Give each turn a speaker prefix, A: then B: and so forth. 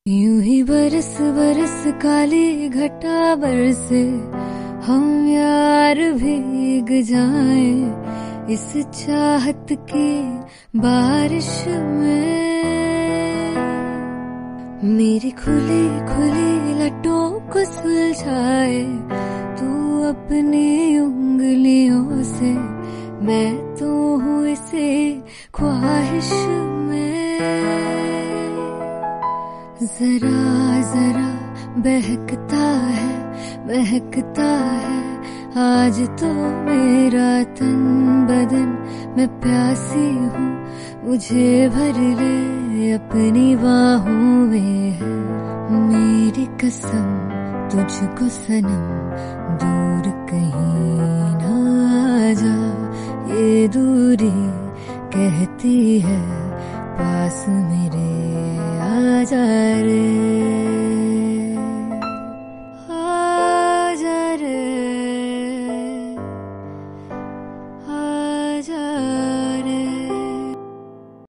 A: यूं ही बरस बरस काली घटा बरसे, हम यार भीग जाएं इस चाहत की बारिश में। मेरी खुली खुली लटों को सुलझाए तू अपनी उंगलियों से, मैं तो हूँ इसी ख्वाहिश में। जरा जरा बहकता है महकता है आज तो मेरा तन बदन, मैं प्यासी हूँ मुझे भर ले अपनी बाहों में है। मेरी कसम तुझको सनम दूर कहीं ना जा, ये दूरी कहती है पास मेरे आ जा रे।